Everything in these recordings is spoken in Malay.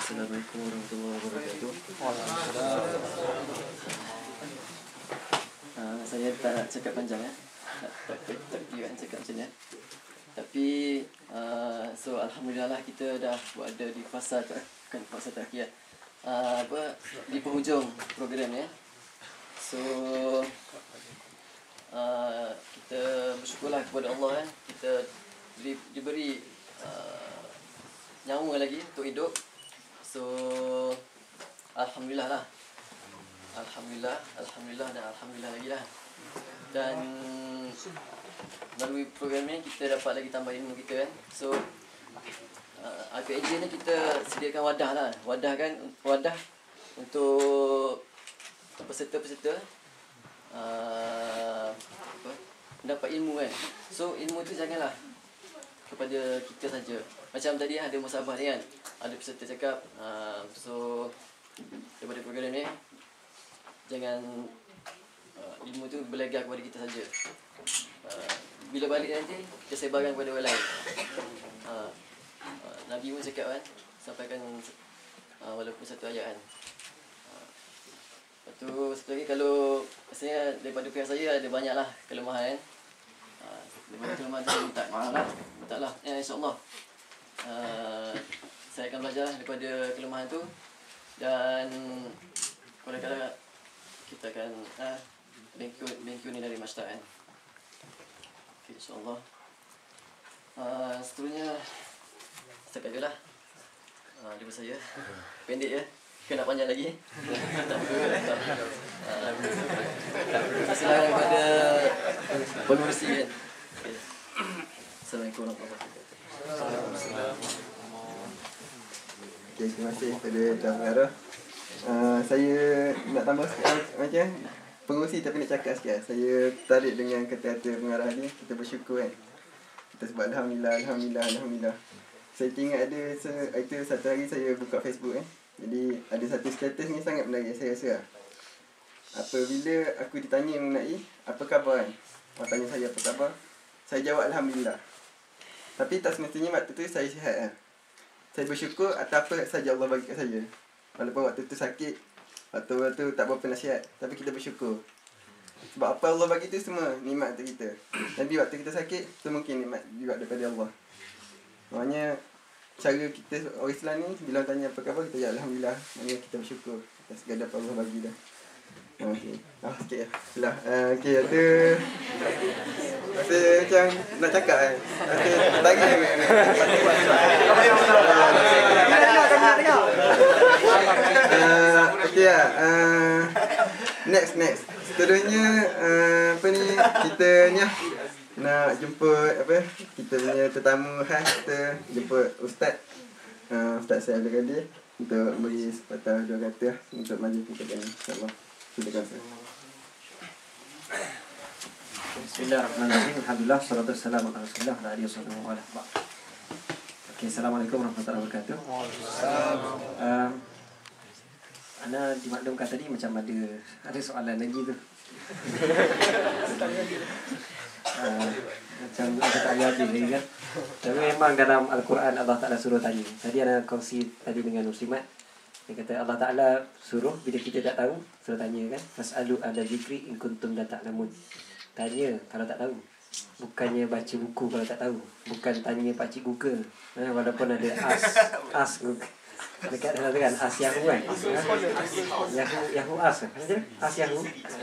Assalamualaikum warahmatullahi wabarakatuh. Saya tak nak cakap panjang ya. Tak kira cakap macam ni. Tapi so alhamdulillah lah kita dah berada di fasa terakhir. Di penghujung program ya. So kita bersyukurlah kepada Allah ya. Kita diberi nyawa lagi untuk hidup. So alhamdulillah lah. Alhamdulillah dan alhamdulillah lagi lah. Dan melalui program ni kita dapat lagi tambah ilmu kita kan. So APNJ ni kita sediakan wadah lah. Wadah untuk peserta-peserta mendapat ilmu kan. So ilmu tu janganlah kepada kita saja. Macam tadi ada musabah ni kan. Ada peserta cakap so daripada program ni jangan ilmu tu berlegar kepada kita saja. Bila balik nanti kita sebarkan kepada orang lain. Nabi pun cakap kan, sampaikan walaupun satu ayat kan. Lepas tu satu lagi, kalau rasanya daripada pihak saya ada banyaklah kelemahan kan. Daripada kelemahan tu minta lah insyaAllah saya akan belajar daripada kelemahan tu. Dan kadang-kadang kita akan bengku ni dari Masjid kan. Okay, insyaAllah. Seterusnya setakat je lah daripada saya. Pendek je. Ke nak panjang lagi? Silakan kepada pengurusi kan. Okay. Assalamualaikum warahmatullahi wabarakatuh. Okay, terima kasih kepada Tuan Pengarah. Saya nak tambah sikit macam pengurusi tapi nak cakap sikit. Saya tertarik dengan kata-kata pengarah ni. Kita bersyukur kan. Kita sebut Alhamdulillah. Saya ingat ada satu hari saya buka Facebook kan. Jadi ada satu status ni sangat menarik saya rasa lah. Apabila aku ditanya mengenai apa khabar kan. Orang tanya saya apa khabar. Saya jawab Alhamdulillah. Tapi tak semestinya waktu tu saya sihat lah. Saya bersyukur atas apa saja Allah bagi kat saya. Walaupun waktu tu sakit, waktu tu tak berapa nasihat, tapi kita bersyukur. Sebab apa Allah bagi tu semua nikmat untuk kita. Tapi waktu kita sakit, tu mungkin nikmat juga daripada Allah. Maknanya cara kita orang Islam ni bila tanya apa khabar kita jawab Alhamdulillah. Maknanya kita bersyukur atas segala apa Allah bagi dah. Okey. Sikit lah. Okey, tu saya macam nak cakap kan. Lagi okey lah. Next. Seterusnya apa ni kita ni nak jemput kita punya tetamu khas. Kita jemput Ustaz saya Abdul Qadir untuk beri sepatah dua kata untuk majlis kita ni, insya-Allah. Silakan Ustaz. Bismillahirrahmanirrahim. Alhamdulillah, salatu wassalamu ala Rasulillah wa alihi wasallam. Okey, assalamualaikum warahmatullahi wabarakatuh. Ana dimaklumkan tadi macam ada soalan lagi tu. Macam ada tak ada lagi kan. Tapi memang dalam Al-Quran Allah Ta'ala suruh tanya. Tadi ana kongsi tadi dengan Muslimat. Dia kata Allah Ta'ala suruh bila kita tak tahu, suruh tanya kan. Fas'alu ada zikri in kuntum la ta'lamun. Tanya kalau tak tahu. Bukannya baca buku kalau tak tahu. Bukan tanya pakcik Google. Walaupun ada ask Google. Dekat dalam tu kan As Yahoo kan. Yahoo As. As Yahoo.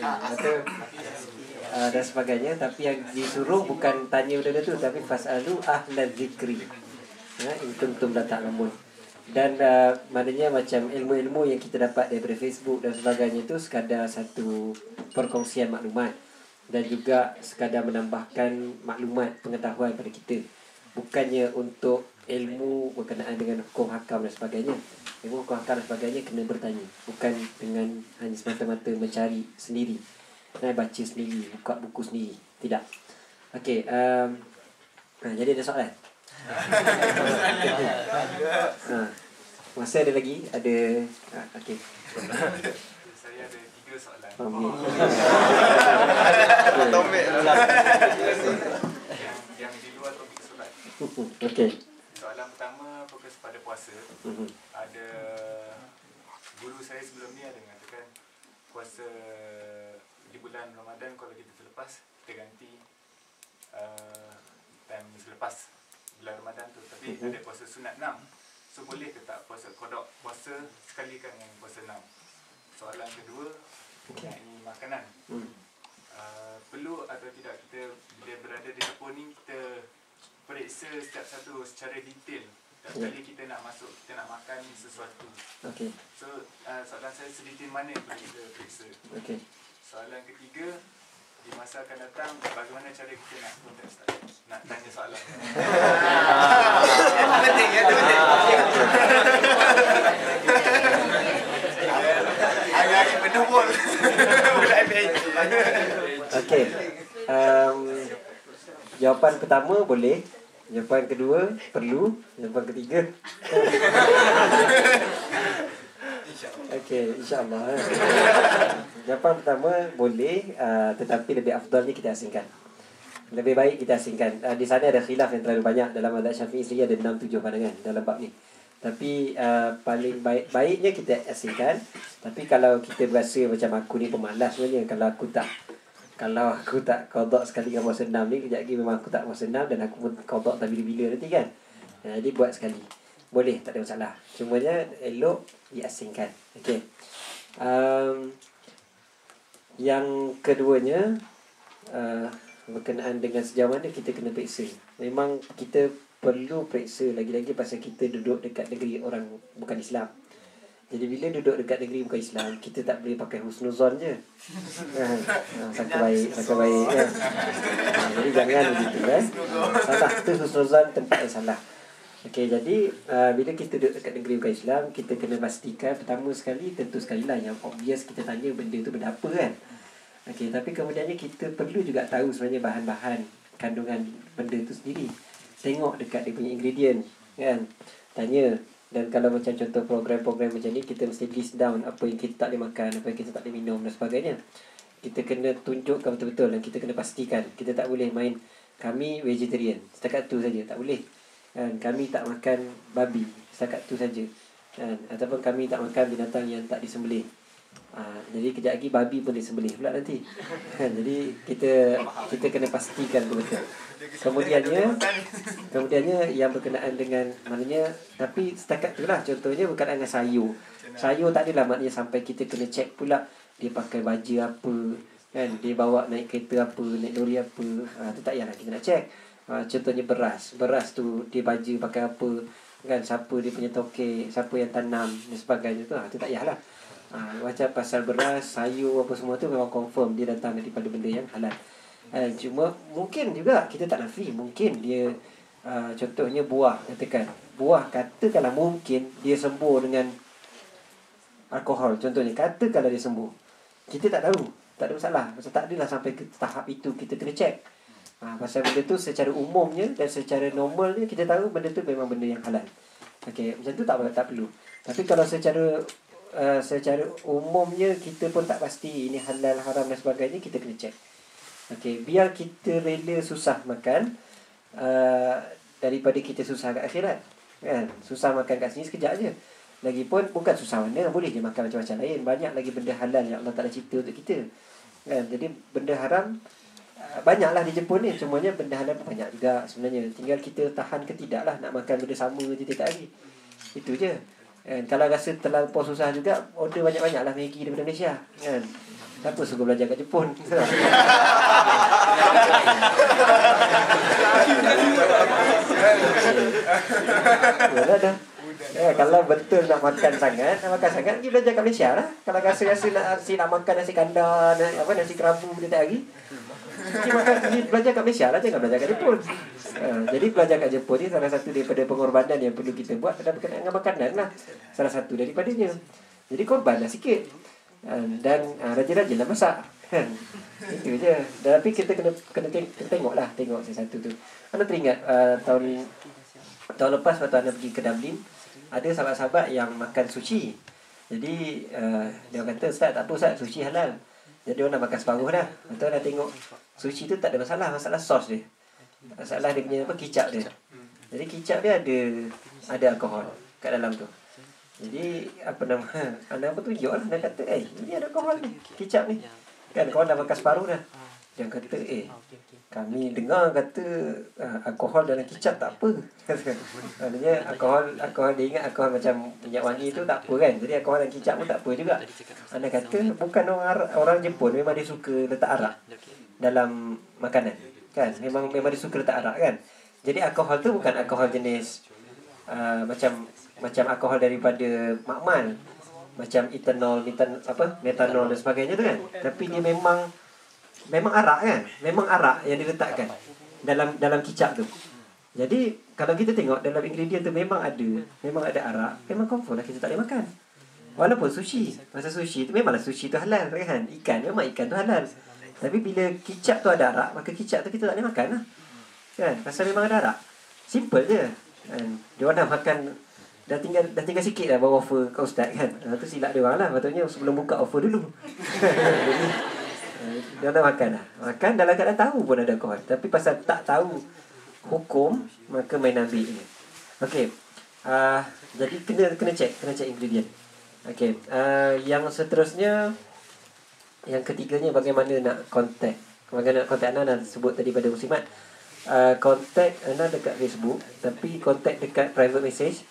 Dan sebagainya. Tapi yang disuruh bukan tanya benda tu, tapi fas'alu ahla zikri. In kuntum la ta'lamun. Dan maknanya macam ilmu-ilmu yang kita dapat daripada Facebook dan sebagainya itu sekadar satu perkongsian maklumat dan juga sekadar menambahkan maklumat pengetahuan pada kita. Bukannya untuk ilmu berkenaan dengan hukum hakam dan sebagainya. Ilmu hukum hakam dan sebagainya kena bertanya. Bukan dengan hanya semata-mata mencari sendiri. Baca sendiri, buka buku sendiri. Tidak. Okey, jadi ada soalan? Masa ada lagi? Ada. Okey. Saya ada 3 soalan. Yang di luar topik solat. Okey. Soalan pertama fokus pada puasa. Ada saya sebelum ni ada mengatakan puasa di bulan Ramadan kalau kita terlepas, kita ganti time selepas bulan Ramadan tu. Tapi ada puasa sunat 6. So boleh ke tak puasa qada puasa sekali kan dengan puasa 6? Soalan kedua mengenai makanan. Perlu atau tidak kita bila berada di dapur ni kita periksa setiap satu secara detail. Setiap kali kita nak masuk, kita nak makan sesuatu. Okey. So soalan saya sedetail mana yang perlu kita periksa. Okey. Soalan ketiga, di masa akan datang bagaimana cara kita nak contact Ustaz? Nak tanya soalan. Itu penting, itu penting. Hari-hari penuh pun. Bulan PhD. Okey. Jawapan pertama boleh. Jawapan kedua perlu. Jawapan ketiga. Okey, insya-Allah. Jawapan pertama boleh, tetapi lebih afdalnya kita asingkan. Lebih baik kita asingkan. Di sana ada khilaf yang terlalu banyak. Dalam mazhab Syafi'i sendiri ada 6-7 pandangan dalam bab ni. Tapi paling baiknya kita asingkan. Tapi kalau kita berasa macam aku ni pemalas sebenarnya, kalau aku tak qada sekali dengan puasa 6 ni, kejap lagi memang aku tak puasa 6 dan aku pun qada tak bila-bila nanti kan. Jadi buat sekali. Boleh, tak ada masalah. Cumanya elok diasingkan. Okey. Yang keduanya berkenaan dengan sejauh mana kita kena periksa. Memang kita perlu periksa lagi-lagi pasal kita duduk dekat negeri orang bukan Islam. Jadi bila duduk dekat negeri bukan Islam, kita tak boleh pakai husnuzon je. Sangka baik kan. Jadi jangan begitu kan. Salah tu husnuzon tempat yang salah. Okey, jadi bila kita duduk dekat negeri bukan Islam, kita kena pastikan pertama sekali, tentu sekali lah yang obvious kita tanya benda tu benda apa kan. Okey, tapi kemudiannya kita perlu juga tahu sebenarnya bahan-bahan kandungan benda tu sendiri. Tengok dekat dia punya ingredient kan. Tanya. Dan kalau macam contoh program-program macam ni, kita mesti list down apa yang kita tak boleh makan, apa yang kita tak boleh minum dan sebagainya. Kita kena tunjukkan betul-betul dan kita kena pastikan. Kita tak boleh main kami vegetarian, setakat tu saja, tak boleh. Dan kami tak makan babi, setakat tu saja. Ataupun kami tak makan binatang yang tak disembelih. Jadi kejap lagi babi pun disembelih pula nanti. Jadi kita kena pastikan betul. Kemudiannya yang berkenaan dengan maknanya, tapi setakat itulah contohnya berkenaan dengan sayur. Sayur tak adalah maknanya sampai kita kena check pula dia pakai baju apa kan, dia bawa naik kereta apa, naik lori apa. Tu tak payahlah kita nak check. Contohnya beras tu dia baju pakai apa kan, siapa dia punya tokek, siapa yang tanam dan sebagainya tu. Tu tak payahlah. Macam pasal beras, sayur apa semua tu memang confirm dia datang daripada benda yang halal. Cuma mungkin juga kita tak nafi, mungkin dia contohnya buah, katakan buah, katakanlah mungkin dia sembuh dengan alkohol contohnya, katakanlah dia sembuh, kita tak tahu, tak ada masalah. Pasal tak adalah sampai ke tahap itu kita kena check. Pasal benda tu secara umumnya dan secara normalnya kita tahu benda tu memang benda yang halal. Okey, macam tu tak perlu. Tapi kalau secara umumnya kita pun tak pasti ini halal, haram dan sebagainya, kita kena check. Okey, biar kita rela susah makan daripada kita susah kat akhirat. Kan? Susah makan kat sini sekejap je. Lagipun bukan susah mana, boleh je makan macam-macam lain. Banyak lagi benda halal yang Allah Ta'ala cipta untuk kita. Kan? Jadi benda haram banyaklah di Jepun ni. Cumanya benda halal pun banyak juga sebenarnya. Tinggal kita tahan ke tidak lah nak makan benda sama je tiap hari. Itu je. Kan? Kalau rasa terlalu susah juga, order banyak-banyak lah Maggi daripada Malaysia. Kan? Siapa suka belajar kat Jepun? Yalah dah. Kalau betul nak makan sangat, pergi belajar kat Malaysia lah. Kalau rasa-rasa nak makan nasi kandar, nasi kerabu tiap hari, pergi belajar kat Malaysia lah, jangan belajar kat Jepun. Jadi belajar kat Jepun ni salah satu daripada pengorbanan yang perlu kita buat dalam berkenaan dengan makanan lah. Salah satu daripadanya. Jadi korbanlah sikit. Dan rajin-rajinlah masak kan. Itu je. Tapi kita kena tengoklah, tengok satu tu. Anda teringat tahun lepas waktu anda pergi ke Dublin, ada sahabat-sahabat yang makan sushi. Jadi dia kata, "Ustaz, tak apa Ustaz, sushi halal." Jadi orang nak makan separuh dah. Lepas tu anda tengok sushi tu tak ada masalah sos dia. Masalah dia punya kicap dia. Jadi kicap dia ada alkohol kat dalam tu. Jadi apa nama, anak aku tunjuk lah. Dia kata ini ada alkohol ni, kicap ni. Kan kawan dah makan separuh dah. Dia kata kami dengar kata alkohol dalam kicap tak apa. Maksudnya alkohol dia ingat alkohol macam minyak wangi tu tak apa kan. Jadi alkohol dalam kicap pun tak apa juga. Anak kata bukan orang Jepun memang dia suka letak arak dalam makanan. Kan memang dia suka letak arak kan. Jadi alkohol tu bukan alkohol jenis macam alkohol daripada makmal. Macam metanol dan sebagainya tu kan. Tapi dia memang arak kan. Memang arak yang diletakkan dalam kicap tu. Jadi kalau kita tengok dalam ingredient tu memang ada arak, memang confirm lah kita tak boleh makan. Walaupun sushi, masa sushi tu memanglah sushi tu halal kan. Memang ikan tu halal. Tapi bila kicap tu ada arak, maka kicap tu kita tak boleh makan lah. Kan? Pasal memang ada arak. Simple je. Kan? Dia orang dah makan dah tinggal sikit dah bawa offer ke ustaz kan. Tu silap dia orang lah. Patutnya sebelum buka offer dulu. Jadi dia dah makan lah. Makan dalam keadaan tahu pun ada alkohol. Tapi pasal tak tahu hukum, maka main ambil je. Okey. Jadi kena check ingredient. Okey. Yang seterusnya, yang ketiganya bagaimana nak contact. Bagaimana nak contact Ana sebut tadi pada Muslimat. Contact Ana dekat Facebook, tapi contact dekat private message.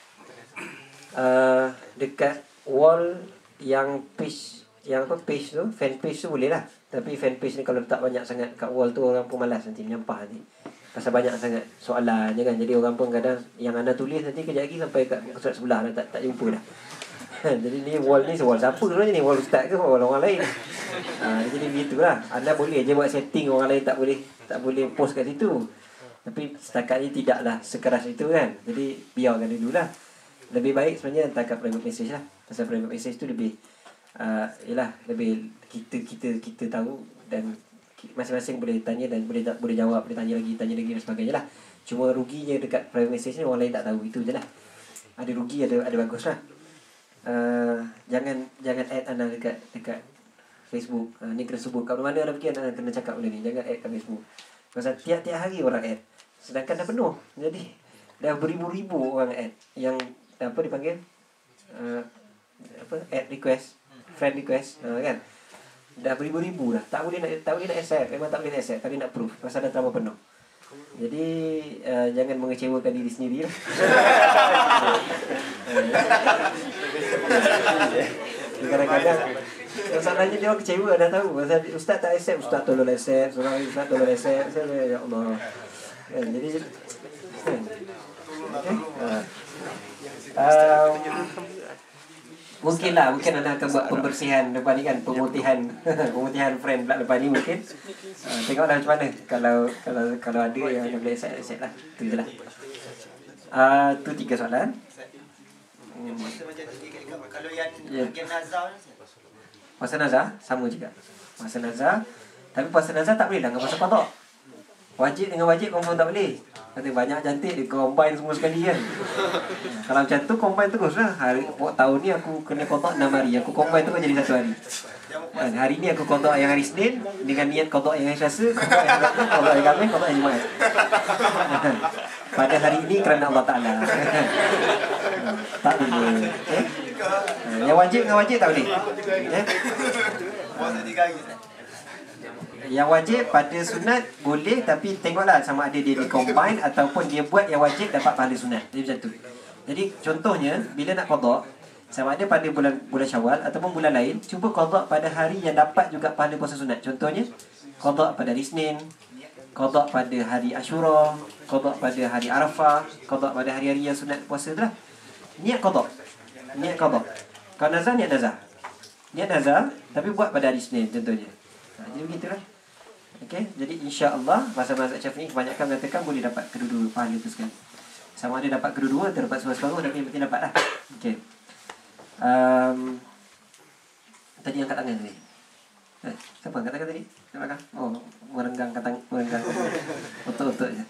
Dekat wall yang page tu, fan page tu boleh lah. Tapi fan page ni kalau letak banyak sangat kat wall tu, orang pun malas nanti menyampah nanti. Pasal banyak sangat soalan je kan. Jadi orang pun kadang yang anda tulis nanti kejap lagi sampai kat surat sebelah dah tak jumpa dah. Jadi ni wall siapa sebenarnya ni? Wall ustaz ke wall orang lain? Jadi begitulah. Anda boleh je buat setting, orang lain tak boleh post kat situ. Tapi setakat ni tidaklah sekeras itu kan. Jadi biarkan dululah. Lebih baik sebenarnya hantar kat private message lah. Pasal private message tu lebih lebih kita tahu dan masing-masing boleh tanya dan boleh jawab, boleh tanya lagi dan sebagainya lah. Cuma ruginya dekat private message ni orang lain tak tahu, itu je lah. Ada rugi, ada bagus lah. Jangan add Ana dekat Facebook. Ni kena sebut kat mana Ana pergi, Ana kena cakap benda ni. Jangan add kat Facebook. Pasal tiap-tiap hari orang add. Sedangkan dah penuh. Jadi dah beribu-ribu orang add. Yang apa dipanggil? Add request, friend request, kan? Dah beribu-ribu dah. Tak boleh nak accept. Memang tak boleh nak accept. Tak boleh nak proof. Pasal dah terlalu penuh. Jadi jangan mengecewakan diri sendiri lah. Kadang-kadang masalahnya dia orang kecewa, dah tahu. Pasal ustaz tak accept, ustaz tolong accept. Ustaz tolong accept. Ya Allah. Jadi mungkin Anda akan buat pembersihan lepas ni kan, pemutihan friend pula lepas ni mungkin. Tengoklah macam mana. Kalau ada yang boleh accept lah. Itu je lah. Itu 3 soalan. Kalau yang bagian nazar, puasa nazar sama juga. Puasa nazar, tapi puasa nazar tak boleh lah dengan puasa qada. Wajib dengan wajib confirm tak boleh. Kata banyak cantik dia combine semua sekali kan. Kalau macam tu combine terus lah. Tahun ni aku kena qada 6 hari. Aku combine terus jadi 1 hari. Hari ni aku qada yang hari Isnin dengan niat qada yang hari Selasa, qada yang Khamis, qada yang Jumaat. Pada hari ini kerana Allah Ta'ala. Tak boleh. Yang wajib dengan wajib tak boleh. Yang wajib pada sunat boleh, tapi tengoklah sama ada dia combine ataupun dia buat yang wajib dapat pahala sunat. Jadi macam tu. Jadi contohnya bila nak qada, sama ada pada bulan Syawal ataupun bulan lain, cuba qada pada hari yang dapat juga pahala puasa sunat. Contohnya qada pada hari Isnin, qada pada hari Ashura, qada pada hari Arafah, qada pada hari-hari yang sunat puasa tu lah. Niat qada. Kalau nazar, niat nazar tapi buat pada hari Isnin contohnya. Jadi begitulah. Okey, jadi insya-Allah mazhab Syafi'i kebanyakan mengatakan boleh dapat kedua-dua pahala itu sekali. Sama ada dapat kedua-dua atau dapat separuh, tapi yang penting dapatlah. Okey. Tadi angkat tangan tadi. Siapa angkat tangan tadi? Kat belakang. Oh, merenggang tangan, merenggang. Otot-otot je.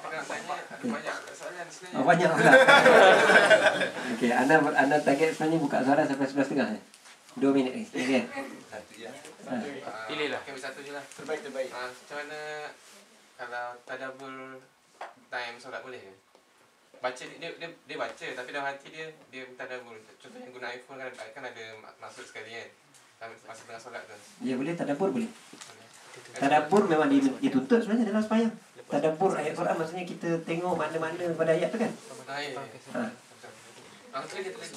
Oh, banyak pula. Okey, anda target sebenarnya buka suara sampai 11.30 2 minit ni. Okey. Pilihlah kami satu je lah. Terbaik. Macam mana kalau tadabbur time solat boleh ke? baca dia baca tapi dalam hati dia tadabbur. Contoh yang guna iPhone kan ada maksud sekali kan. Masa tengah solat tu. Ya boleh, tadabbur boleh. Tadabbur memang dituntut sebenarnya dalam sembahyang. Tadabbur ayat Quran maksudnya kita tengok makna-makna pada ayat tu kan. Tu dia tulis.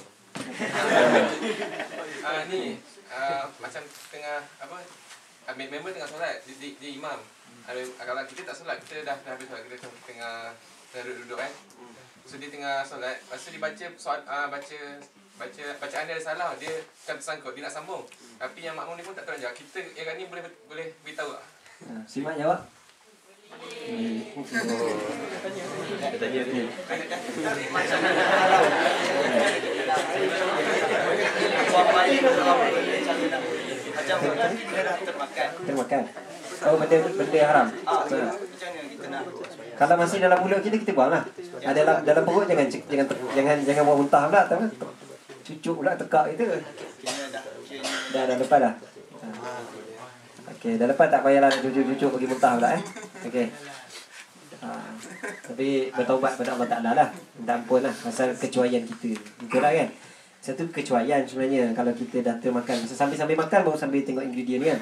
Ni macam tengah apa? Member tengah solat dia imam. Kalau kita tak solat, kita dah habis solat, kita tengah duduk kan. So dia tengah solat, lepas tu dia baca bacaan dia ada salah, dia kan tersangkut, dia nak sambung. Tapi yang makmum ni pun tak tahu jawab. Kita yang ni boleh beritahu tak? Simak jawab. Tanya ni. Macam kita dah termakan. Termakan. Oh, benda haram. Macam mana kita nak? Kalau masih dalam mulut kita buanglah. Dalam perut jangan buang muntah pula, tahu kan? Cucuk pula tekak itu. Dah lepas dah. Okey, dah lepas tak payahlah cucuk pergi muntah pula Okey. Tapi bertaubat pada Allah Taala lah. Minta ampun lah pasal kecuaian kita. Itulah kan. Satu kecuaian sebenarnya kalau kita dah termakan. Sambil makan baru sambil tengok ingredient kan.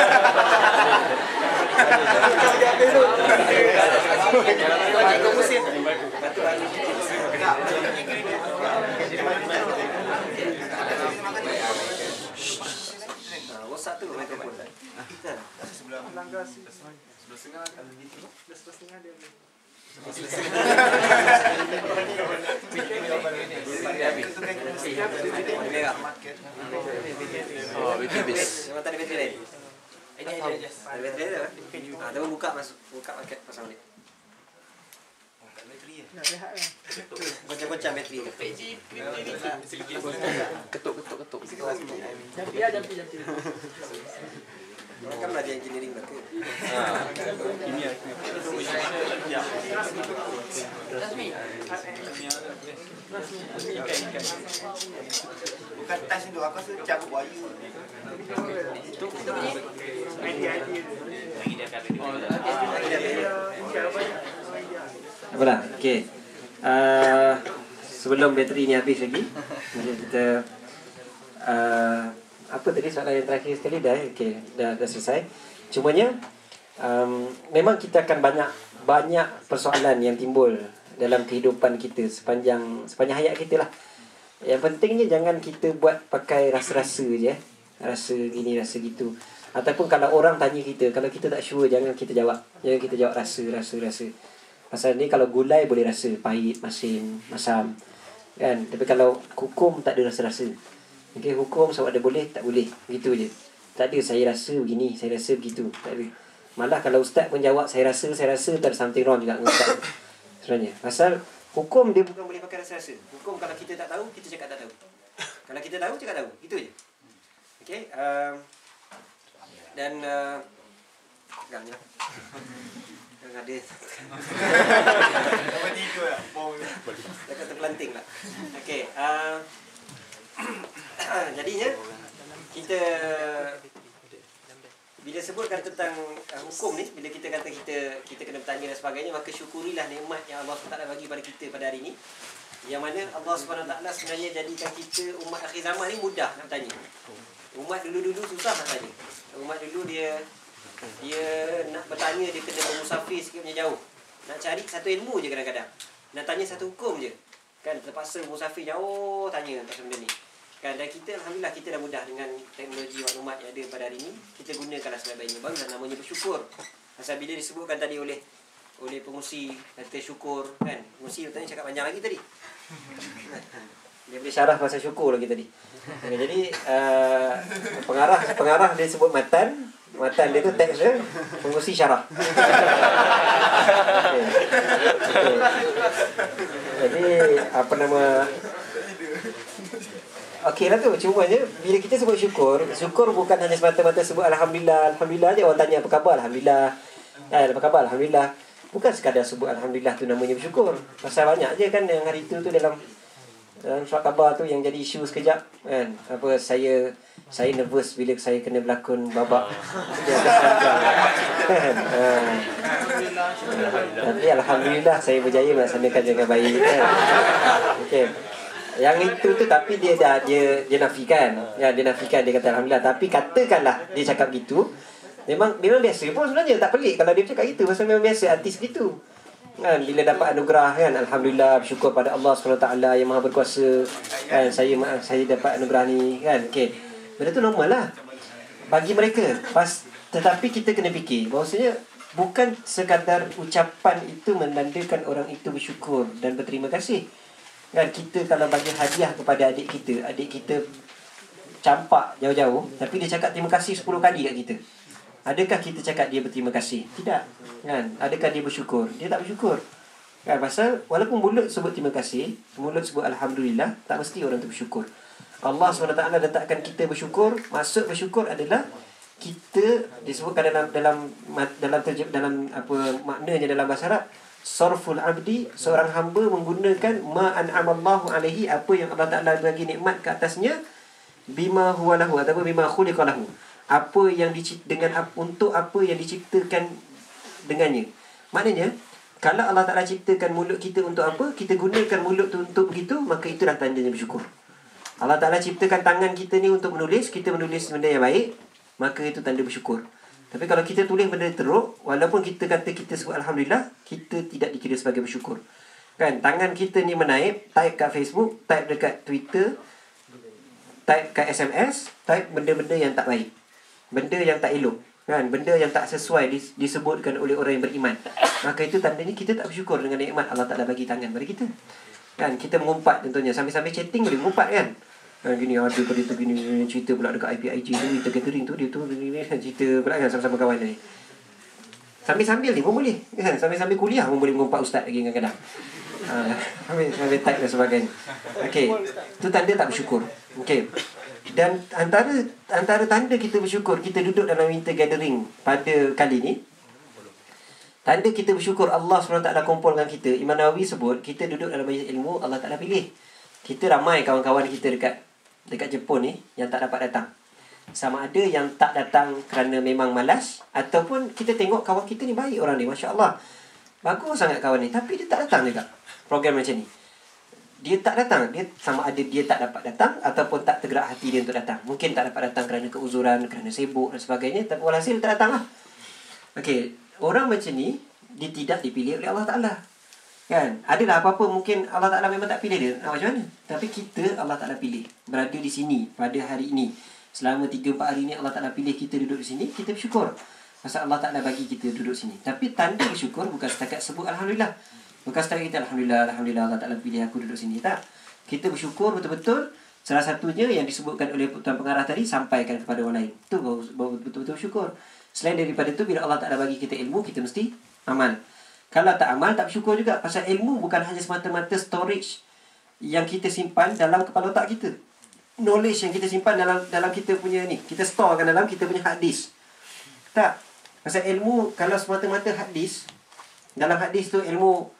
WhatsApp tu mereka buat. Sebelah setengah kalau gitu. Sebelah setengah dia. Oh, habis. Memang tak ada bateri lain. Ini aja. Ada bateri dah. Tapi buka market pasang balik. Tak bateri ya. Macam-macam bateri. Ketuk. Jampi. Kan belajar engineering berarti. Kimia. Bukan tas itu, aku rasa cabut wayar. Itu Apalah, okey. Sebelum bateri ni habis lagi, kita apa tadi soalan yang terakhir sekali dah okey, dah selesai. Cumanya memang kita akan banyak persoalan yang timbul dalam kehidupan kita sepanjang hayat kita lah. Yang pentingnya jangan kita buat pakai rasa-rasa je. Rasa gini, rasa gitu. Ataupun kalau orang tanya kita, kalau kita tak sure jangan kita jawab. Jangan kita jawab rasa. Pasal ni kalau gulai boleh rasa pahit, masin, masam. Kan? Tapi kalau hukum tak ada rasa-rasa. Okay, hukum sama ada boleh, tak boleh. Gitu je. Tak ada saya rasa begini, saya rasa begitu. Tak ada. Malah kalau ustaz pun jawab saya rasa, tak ada something wrong juga dengan ustaz. Sebenarnya. Pasal hukum dia bukan boleh pakai rasa-rasa. Hukum kalau kita tak tahu, kita cakap tak tahu. Kalau kita tahu, cakap tahu. Gitu je. Okay. Dan pegang je lah. Ada Nombor 3 lah. dekat terpelanting lah. Okay. Jadinya kita bila sebutkan tentang hukum ni, bila kita kata kita kena bertanya dan sebagainya, maka syukurilah nikmat yang Allah SWT bagi pada kita pada hari ini. Yang mana Allah SWT sebenarnya jadikan kita umat akhir zaman ni mudah nak bertanya. Umat dulu-dulu susah nak tanya. Umat dulu dia nak bertanya, dia kena bermusafir sikit punya jauh. Nak cari satu ilmu je kadang-kadang. Nak tanya satu hukum je. Kan terpaksa musafir jauh tanya pasal benda ni. Kan, dan kita alhamdulillah kita dah mudah dengan teknologi maklumat yang ada pada hari ini. Kita gunakanlah sebaik-baiknya. Barulah namanya bersyukur. Pasal bila disebutkan tadi oleh pengusi kata syukur kan. Pengusi tanya cakap panjang lagi tadi. Dia boleh syarah pasal syukur lagi tadi. Jadi pengarah dia sebut matan dia tu teks dia, pengusi syarah. Okay. Jadi apa nama, okey lah tu. Cumanya bila kita sebut syukur bukan hanya semata-mata sebut alhamdulillah je. Orang tanya apa khabar, alhamdulillah. Apa khabar, alhamdulillah. Bukan sekadar sebut alhamdulillah tu namanya bersyukur. Pasal banyak je kan yang hari tu dalam surat khabar tu yang jadi isu sekejap kan. Apa saya nervous bila saya kena berlakon babak. Kan? Tapi alhamdulillah saya berjaya melaksanakan dengan baik kan. Okey. Yang itu tu tapi dia nafikan. Ya, dia nafikan, dia kata alhamdulillah. Tapi katakanlah dia cakap gitu, memang biasa pun sebenarnya, tak pelik kalau dia cakap gitu, pasal memang biasa artis gitu. Kan bila dapat anugerah kan, alhamdulillah, bersyukur pada Allah SWT yang Maha Berkuasa kan, saya dapat anugerah ni kan. Okey. Benda tu normal lah bagi mereka. Tetapi kita kena fikir bahawasanya bukan sekadar ucapan itu menandakan orang itu bersyukur dan berterima kasih. Kan kita kalau bagi hadiah kepada adik kita campak jauh-jauh, tapi dia cakap terima kasih 10 kali kat kita, adakah kita cakap dia berterima kasih? Tidak. Kan? Adakah dia bersyukur? Dia tak bersyukur. Kan? Pasal walaupun mulut sebut terima kasih, mulut sebut alhamdulillah, tak mesti orang tu bersyukur. Allah SWT letakkan kita bersyukur. Maksud bersyukur adalah kita disebutkan dalam apa maknanya dalam bahasa Arab, sarful abdi, seorang hamba menggunakan ma an'amallahu alaihi, apa yang Allah Taala bagi nikmat ke atasnya, bima huwa lahu ataupun bima khuliqa lahu, apa yang untuk apa yang diciptakan dengannya. Maknanya kalau Allah Taala ciptakan mulut kita untuk apa, kita gunakan mulut tu untuk begitu, maka itulah tandanya bersyukur. Allah Taala ciptakan tangan kita ni untuk menulis, kita menulis benda yang baik, maka itu tanda bersyukur. Tapi kalau kita tulis benda teruk, walaupun kita kata kita sebut alhamdulillah, kita tidak dikira sebagai bersyukur. Kan, tangan kita ni menaip, type kat Facebook, type dekat Twitter, type kat SMS, type benda-benda yang tak baik, benda yang tak elok, kan, benda yang tak sesuai disebutkan oleh orang yang beriman, maka itu tandanya kita tak bersyukur dengan nikmat Allah Taala bagi tangan pada kita. Kan, kita mengumpat contohnya, sambil-sambil chatting boleh mengumpat kan. Gini ada pada tu gini cerita pula dekat IPIG tu, kita gathering tu, dia tu ni cerita pula kan sama-sama kawan ni. Sambil-sambil ni pun boleh kan, sambil-sambil kuliah pun boleh mengumpat ustaz lagi kadang-kadang. Sambil type dan sebagainya. Okey. Itu tanda tak bersyukur. Okey. Dan antara tanda kita bersyukur, kita duduk dalam winter gathering pada kali ni. Tanda kita bersyukur Allah SWT kumpulkan kita. Imam Nawawi sebut, kita duduk dalam majlis ilmu, Allah Ta'ala pilih. Kita ramai kawan-kawan kita dekat Jepun ni yang tak dapat datang. Sama ada yang tak datang kerana memang malas, ataupun kita tengok kawan kita ni baik orang ni, Masya Allah, bagus sangat kawan ni, tapi dia tak datang juga program macam ni. Dia tak datang. Dia sama ada dia tak dapat datang ataupun tak tergerak hati dia untuk datang. Mungkin tak dapat datang kerana keuzuran, kerana sibuk dan sebagainya, tapi walhasil tak datang lah. Okey, orang macam ni dia tidak dipilih oleh Allah Ta'ala. Kan? Adalah apa-apa mungkin Allah Ta'ala memang tak pilih dia. Macam mana? Tapi kita Allah Ta'ala pilih. Berada di sini pada hari ini. Selama 3-4 hari ni Allah Ta'ala pilih kita duduk di sini. Kita bersyukur. Pasal Allah Ta'ala bagi kita duduk sini. Tapi tanda bersyukur bukan setakat sebut alhamdulillah. Bukan setakat kita alhamdulillah Allah Ta'ala pilih aku duduk sini. Tak. Kita bersyukur betul-betul. Salah satunya yang disebutkan oleh Tuan Pengarah tadi, sampaikan kepada orang lain. Itu baru betul-betul bersyukur. Selain daripada itu, bila Allah Ta'ala bagi kita ilmu, kita mesti amal. Kalau tak amal, tak bersyukur juga. Pasal ilmu bukan hanya semata-mata storage yang kita simpan dalam kepala otak kita. Knowledge yang kita simpan dalam kita punya ni, kita storekan dalam kita punya hard disk. Tak. Pasal ilmu, kalau semata-mata hard disk, dalam hard disk tu ilmu,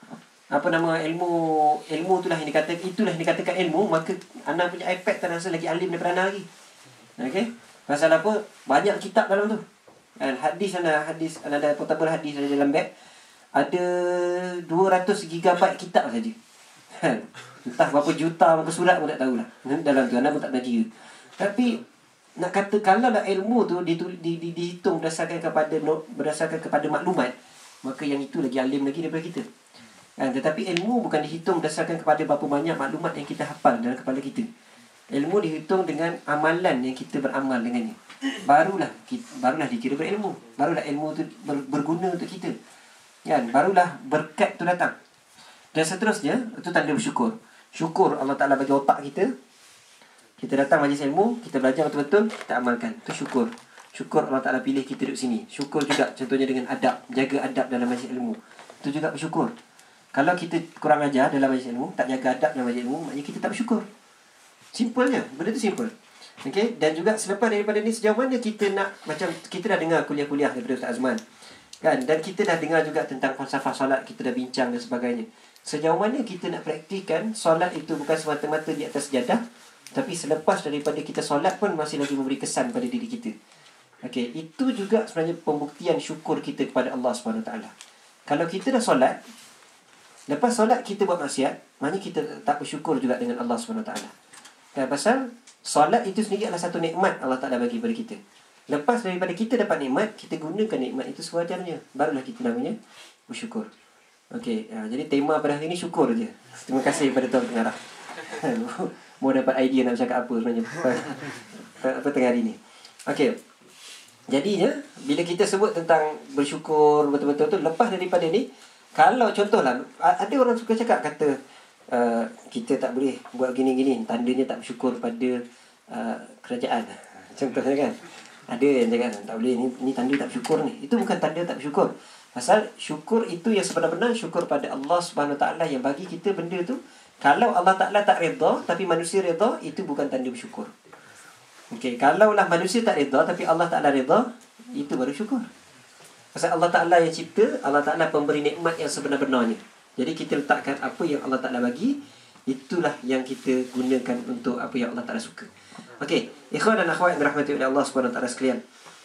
ilmu itulah yang dikatakan ilmu, maka anak punya iPad tak rasa lagi alim daripada anak lagi. Okey? Pasal apa? Banyak kitab dalam tu. Dan hadis ada portable hadis ada dalam beg. Ada 200 GB kitab saja. Entah berapa juta muka surat pun tak tahulah. Dalam tu anak pun tak pernah kira. Tapi nak kata kalau lah ilmu tu dihitung berdasarkan kepada maklumat, maka yang itu lagi alim lagi daripada kita. Tetapi ilmu bukan dihitung berdasarkan kepada berapa banyak maklumat yang kita hafal dalam kepala kita. Ilmu dihitung dengan amalan yang kita beramal dengannya. Barulah dikira berilmu. Barulah ilmu tu berguna untuk kita. Kan? Barulah berkat tu datang. Dan seterusnya, itu tanda bersyukur. Syukur Allah Ta'ala bagi otak kita. Kita datang majlis ilmu, kita belajar betul-betul, kita amalkan. Itu syukur. Syukur Allah Ta'ala pilih kita duduk sini. Syukur juga contohnya dengan adab. Jaga adab dalam majlis ilmu. Itu juga bersyukur. Kalau kita kurang ajar dalam majlis ilmu, tak jaga adab dalam majlis ilmu, maknanya kita tak bersyukur. Simpelnya, benda tu simple. Okey, dan juga selepas daripada ni, sejauh mana kita nak, macam kita dah dengar kuliah-kuliah daripada Ustaz Azman. Kan? Dan kita dah dengar juga tentang falsafah solat, kita dah bincang dan sebagainya. Sejauh mana kita nak praktikan solat itu bukan semata-mata di atas sejadah, tapi selepas daripada kita solat pun masih lagi memberi kesan pada diri kita. Okey, itu juga sebenarnya pembuktian syukur kita kepada Allah SWT. Kalau kita dah solat, lepas solat kita buat maksiat, maknanya kita tak bersyukur juga dengan Allah SWT. Dan pasal solat itu sendiri adalah satu nikmat Allah Ta'ala bagi kepada kita. Lepas daripada kita dapat nikmat, kita gunakan nikmat itu sewajarnya, barulah kita namanya bersyukur. Okey, jadi tema pada hari ini syukur je. Terima kasih kepada Tuan Pengarah. Mau dapat idea nak bercakap apa sebenarnya apa tengah hari ni. Okey. Jadinya bila kita sebut tentang bersyukur betul-betul tu, lepas daripada ni, kalau contohlah ada orang suka cakap kata kita tak boleh buat gini-gini, tandanya tak bersyukur pada kerajaan. Contohnya kan. Ada yang cakap tak boleh, ni tanda tak bersyukur ni. Itu bukan tanda tak bersyukur. Pasal syukur itu yang sebenar-benar syukur pada Allah Subhanahu Taala yang bagi kita benda tu. Kalau Allah Ta'ala tak redha tapi manusia redha, itu bukan tanda bersyukur. Okey, kalaulah manusia tak redha tapi Allah Ta'ala redha, itu baru syukur. Pasal Allah Ta'ala yang cipta, Allah Ta'ala pemberi nikmat yang sebenar-benarnya. Jadi kita letakkan apa yang Allah Ta'ala bagi, itulah yang kita gunakan untuk apa yang Allah Ta'ala suka. Okey, ikhwan dan akhwat yang dirahmati oleh Allah Subhanahu Taala sekalian.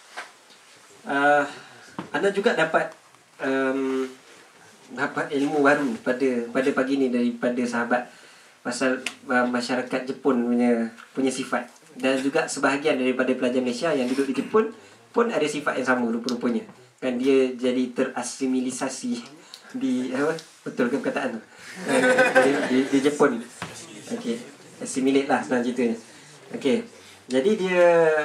Anda juga dapat ilmu baru pada pagi ni daripada sahabat pasal masyarakat Jepun punya sifat, dan juga sebahagian daripada pelajar Malaysia yang duduk di Jepun pun ada sifat yang sama rupa-rupanya. Kan dia jadi terasimilisasi di betul ke perkataan tu? di Jepun. Okey, assimilate lah senang ceritanya. Okey. Jadi dia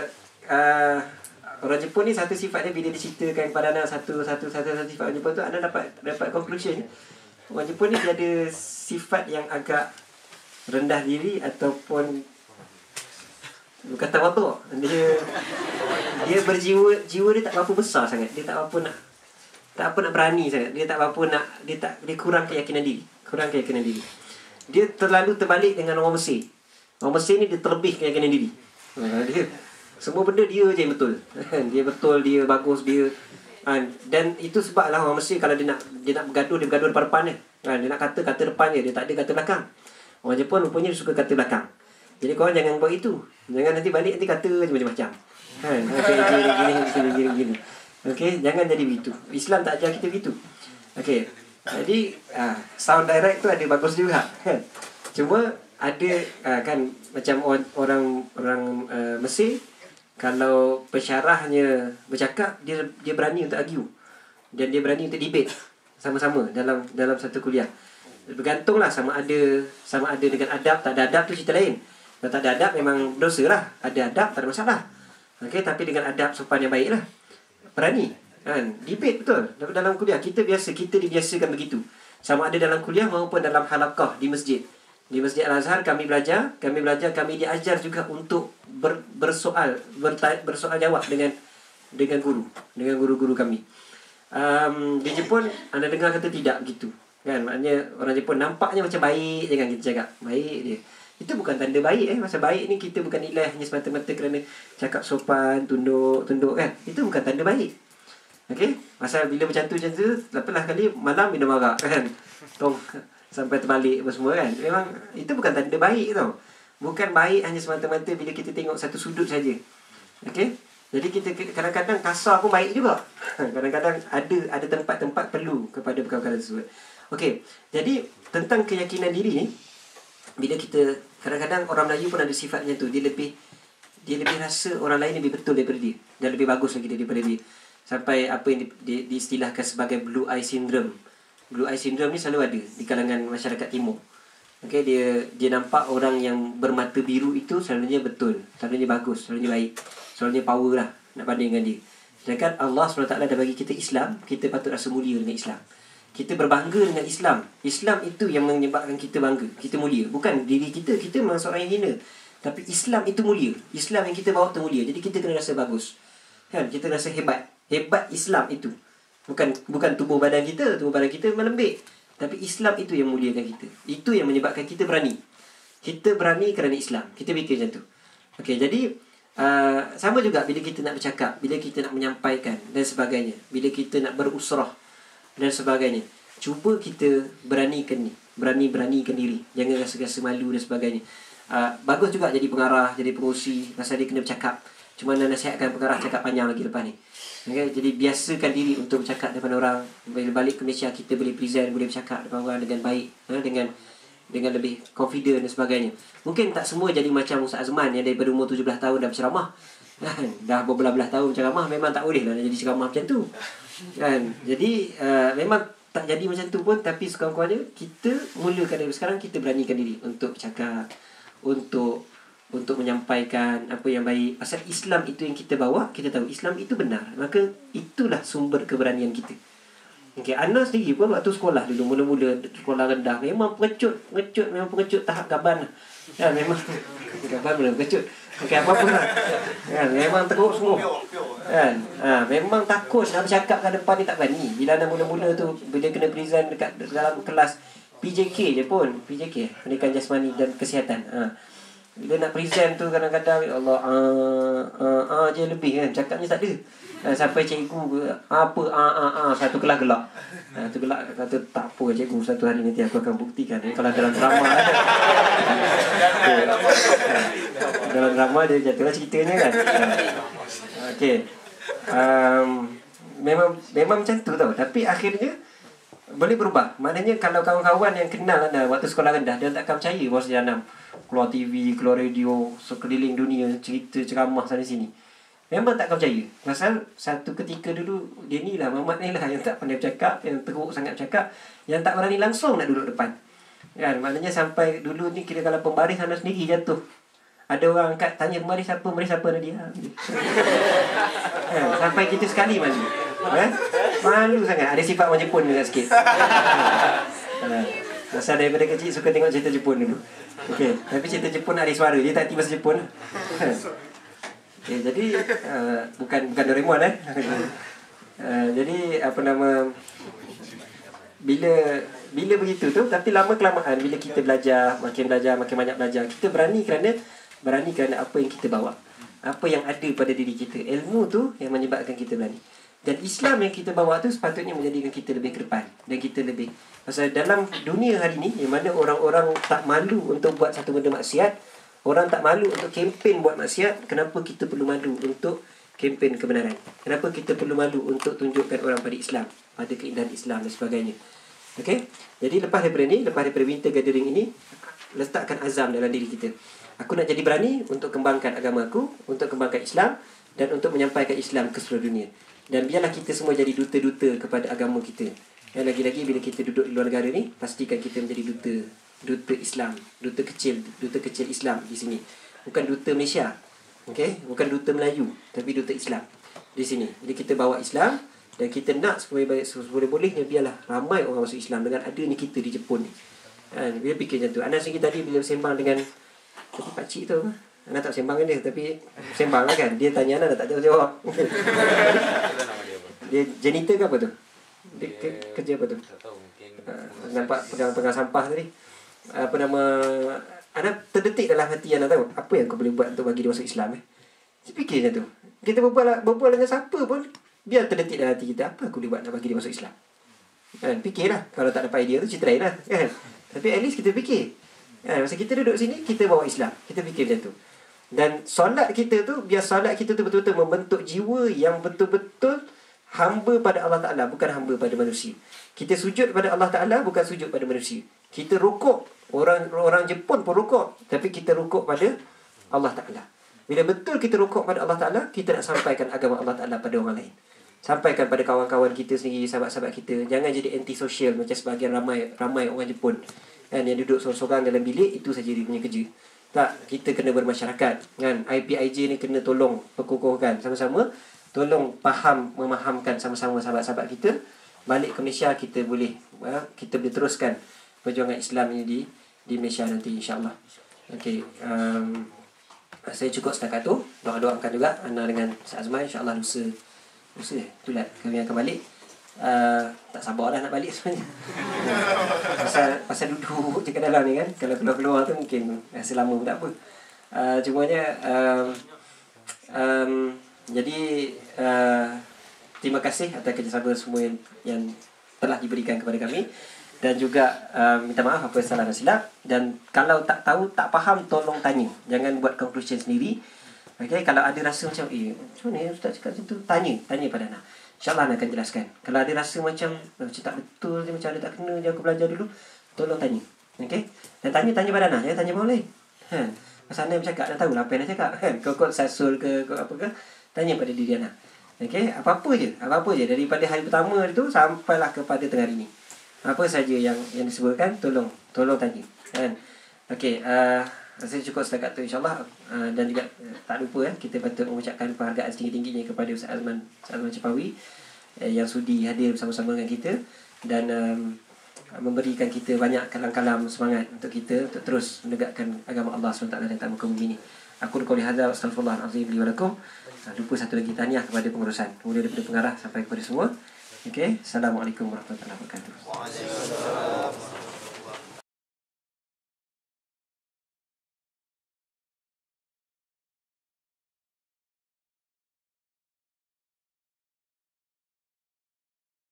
orang Jepun ni satu sifat dia, bila diceritakan kepada anda satu sifat orang Jepun tu, anda dapat conclusion. Orang Jepun ni dia ada sifat yang agak rendah diri ataupun bukan tawaduk. Dia berjiwa dia tak berapa besar sangat. Dia tak apa nak berani sangat. Dia kurang keyakinan diri. Dia terlalu terbalik dengan orang Mesir. Orang Mesir ni dia terlebih keyakinan diri. Dia semua benda dia je yang betul. Dia betul, dia bagus, dia dan itu sebablah orang Mesir kalau dia nak bergaduh, dia bergaduh depan-depan dia. Dia nak kata depan je, dia tak ada kata belakang. Orang Jepun rupanya dia suka kata belakang. Jadi korang jangan buat itu. Jangan nanti balik nanti kata macam-macam. Gini. Okey, jangan jadi begitu. Islam tak ajar kita begitu. Okey. Jadi sound direct tu ada bagus juga. Cuma ada kan macam orang Mesir, kalau pensyarahnya bercakap, dia berani untuk argue dan dia berani untuk debate sama-sama dalam satu kuliah. Bergantunglah sama ada dengan adab, tak ada adab tu cerita lain. Kalau tak ada adab memang dosa lah. Ada adab tak ada masalah. Okey, tapi dengan adab sopan yang baik lah. Berani kan debate betul. Dalam kuliah kita dibiasakan begitu. Sama ada dalam kuliah maupun dalam halaqah di masjid. Di Masjid Al-Azhar kami belajar, kami diajar juga untuk bersoal jawab dengan guru-guru kami. Di Jepun anda dengar kata tidak begitu. Kan, maknanya orang Jepun nampaknya macam baik, jangan kita cakap baik dia. Itu bukan tanda baik. Masa baik ni kita bukan nilai hanya semata-mata kerana cakap sopan, tunduk kan. Itu bukan tanda baik. Okey, pasal bila macam tu, lepas kali malam minum arak kan. Tong sampai terbalik apa semua kan. Memang itu bukan tanda baik tau. Bukan baik hanya semata-mata bila kita tengok satu sudut saja. Okey? Jadi kita kadang-kadang kasar pun baik juga. Kadang-kadang ada tempat-tempat perlu kepada perkara tersebut. Okey. Jadi tentang keyakinan diri ni, bila kita kadang-kadang orang Melayu pun ada sifat macam tu. Dia lebih rasa orang lain lebih betul daripada dia dan lebih bagus lagi daripada dia. Sampai apa yang diistilahkan sebagai blue eye syndrome. Blue eye syndrome ni selalu ada di kalangan masyarakat timur. Okey, dia nampak orang yang bermata biru itu selalunya betul, selalunya bagus, selalunya baik, selalunya power lah nak banding dengan dia. Sedangkan Allah SWT dah bagi kita Islam, kita patut rasa mulia dengan Islam. Kita berbangga dengan Islam. Islam itu yang menyebabkan kita bangga, kita mulia. Bukan diri kita memang seorang yang hina. Tapi Islam itu mulia. Islam yang kita bawa tu mulia. Jadi kita kena rasa bagus. Kan, kita rasa hebat. Hebat Islam itu. Bukan tubuh badan kita melembik. Tapi Islam itu yang muliakan kita. Itu yang menyebabkan kita berani. Kita berani kerana Islam. Kita fikir macam tu. Okey, jadi sama juga bila kita nak bercakap, bila kita nak menyampaikan dan sebagainya, bila kita nak berusrah dan sebagainya. Cuba kita beranikan ni. Beranikan diri. Jangan rasa-rasa malu dan sebagainya. Bagus juga jadi pengarah, jadi pengurusi. Pasal dia kena bercakap. Cuma nak nasihatkan pengarah cakap panjang lagi lepas ni. Okay, jadi biasakan diri untuk bercakap depan orang. Bila balik ke Malaysia kita boleh present, boleh bercakap depan orang dengan baik, dengan lebih confident dan sebagainya. Mungkin tak semua jadi macam Ustaz Azman yang daripada umur 17 tahun dah berceramah. Kan? Dah berbelah-belah tahun berceramah, memang tak boleh lah jadi ceramah macam tu. Kan? Jadi memang tak jadi macam tu pun, tapi sekurang-kurangnya kita mulakan dari sekarang, kita beranikan diri untuk bercakap, untuk menyampaikan apa yang baik. Pasal Islam itu yang kita bawa, kita tahu Islam itu benar. Maka itulah sumber keberanian kita. Okay, Ana sendiri pun waktu sekolah dulu, mula-mula sekolah rendah, memang pengecut tahap gaban lah. Ya, memang gaban belum pengecut. Okay, apa-apa lah. Kan, memang teruk semua. Kan? Memang takut nak bercakap kat depan ni, tak berani. Bila Ana mula-mula tu, bila kena present dekat dalam kelas PJK je pun, PJK, Pendidikan Jasmani dan Kesihatan. Bila nak present tu kadang-kadang ya Allah je lebih kan, cakapnya tak ada. Sampai cikgu apa satu kelas gelak. Tu gelak kata tak apa cikgu, satu hari nanti aku akan buktikan. Kalau dalam drama dalam drama dia jatuhlah ceritanya kan. Okey. Memang macam tu tau. Tapi akhirnya boleh berubah. Maknanya kalau kawan-kawan yang kenal anda waktu sekolah rendah, dia tak akan percaya bahawa dia keluar TV, keluar radio, sekeliling dunia, cerita ceramah sana sini. Memang tak akan percaya. Pasal satu ketika dulu, dia ni lah, Muhammad ni lah yang tak pandai bercakap, yang teruk sangat bercakap, yang tak berani langsung nak duduk depan. Kan? Maknanya sampai dulu ni, kira kalau pembaris anda sendiri jatuh, ada orang angkat tanya pembaris siapa dia. Kan? Sampai kita sekali malu. Malu sangat. Ada sifat orang Jepun juga sikit. Pasal daripada kecil suka tengok cerita Jepun dulu. Okay. Tapi cerita Jepun ada suara, dia tak tiba bahasa Jepun. Okay, jadi bukan Doraemon jadi apa nama, bila begitu tu, tapi lama kelamaan bila kita makin banyak belajar, kita berani kerana apa yang kita bawa, apa yang ada pada diri kita. Ilmu tu yang menyebabkan kita berani. Dan Islam yang kita bawa tu sepatutnya menjadikan kita lebih ke depan. Dan kita lebih, pasal dalam dunia hari ni, yang mana orang-orang tak malu untuk buat satu benda maksiat, orang tak malu untuk kempen buat maksiat, kenapa kita perlu malu untuk kempen kebenaran? Kenapa kita perlu malu untuk tunjukkan orang pada Islam, pada keindahan Islam dan sebagainya? Okay? Jadi lepas daripada Winter Gathering ini, letakkan azam dalam diri kita. Aku nak jadi berani untuk kembangkan agama aku, untuk kembangkan Islam, dan untuk menyampaikan Islam ke seluruh dunia. Dan biarlah kita semua jadi duta-duta kepada agama kita. Dan lagi-lagi bila kita duduk di luar negara ni, pastikan kita menjadi duta Islam, duta kecil Islam di sini. Bukan duta Malaysia. Okey, bukan duta Melayu, tapi duta Islam di sini. Jadi kita bawa Islam, dan kita nak seboleh-bolehnya biarlah ramai orang masuk Islam dengan adanya kita di Jepun ni. Bila fikir macam tu. Anas sendiri tadi bila sembang dengan pakcik tu, Anak tak sembang dengan dia, tapi sembang lah kan. Dia tanya Anak, tak jawab. Dia janitor ke apa tu? Dia kerja apa tu? Nampak pegang sampah tadi. Apa nama, Anak terdetik dalam hati Anak tahu apa yang kau boleh buat untuk bagi dia masuk Islam. Saya fikir macam tu. Kita berbual dengan siapa pun, biar terdetik dalam hati kita, apa aku boleh buat nak bagi dia masuk Islam. Kan? Fikirlah. Kalau tak dapat idea tu, citerai lah kan? Tapi at least kita fikir. Masa kita duduk sini, kita bawa Islam. Kita fikir macam tu. Dan solat kita tu, biar solat kita tu betul-betul membentuk jiwa yang betul-betul hamba pada Allah Ta'ala, bukan hamba pada manusia. Kita sujud pada Allah Ta'ala, bukan sujud pada manusia. Kita rukuk, orang Jepun pun rukuk, tapi kita rukuk pada Allah Ta'ala. Bila betul kita rukuk pada Allah Ta'ala, kita nak sampaikan agama Allah Ta'ala pada orang lain. Sampaikan pada kawan-kawan kita sendiri, sahabat-sahabat kita. Jangan jadi anti-sosial macam sebahagian ramai orang Jepun kan, yang duduk sorang-sorang dalam bilik, itu saja dia punya kerja. Tak, kita kena bermasyarakat kan. IPIJ ni kena tolong perkukuhkan sama-sama, tolong memahamkan sama-sama sahabat-sahabat kita. Balik ke Malaysia, kita boleh teruskan perjuangan Islam ini di Malaysia nanti, insya-Allah. Okey, saya cukup setakat tu. Doa-doakan juga Ana dengan Ustaz Azman, insya-Allah lusa itulah kami akan balik. Tak sabar dah nak balik sebenarnya. Pasal duduk je kat dalam ni kan. Kalau keluar-keluar tu mungkin rasa lama pun tak apa. Cumanya jadi terima kasih atas kerjasama semua yang telah diberikan kepada kami. Dan juga minta maaf apa salah dan silap. Dan kalau tak tahu, tak faham, tolong tanya. Jangan buat conclusion sendiri. Okey, kalau ada rasa macam macam mana ustaz cakap macam tu, tanya pada anak. InsyaAllah anak akan jelaskan. Kalau ada rasa macam tak betul je, macam ada tak kena je, aku belajar dulu, tolong tanya. Okey? Dan tanya pada anak, jangan tanya orang lain. Pasal anak bercakap, dah tahu lah apa yang nak cakap. Kau sasul ke, kau apa ke, tanya pada diri anak. Okey? Apa-apa je daripada hari pertama itu sampailah kepada tengah hari ni. Apa saja yang disebutkan, tolong tanya. Kan? Okey, rasa cukup setakat tu insyaAllah. Dan juga tak lupa kita patut mengucapkan penghargaan setinggi-tingginya kepada Ustaz Azman Cepawi yang sudi hadir bersama-sama dengan kita dan memberikan kita banyak kalam-kalam semangat untuk kita untuk terus menegakkan agama Allah SWT dan tak muka bumi ini. Aku qouli hadza wa astaghfirullahalazim li wa lakum. Lupa satu lagi tahniah kepada pengurusan, mula daripada pengarah sampai kepada semua. Okey, assalamualaikum warahmatullahi wabarakatuh. Waalaikumsalam.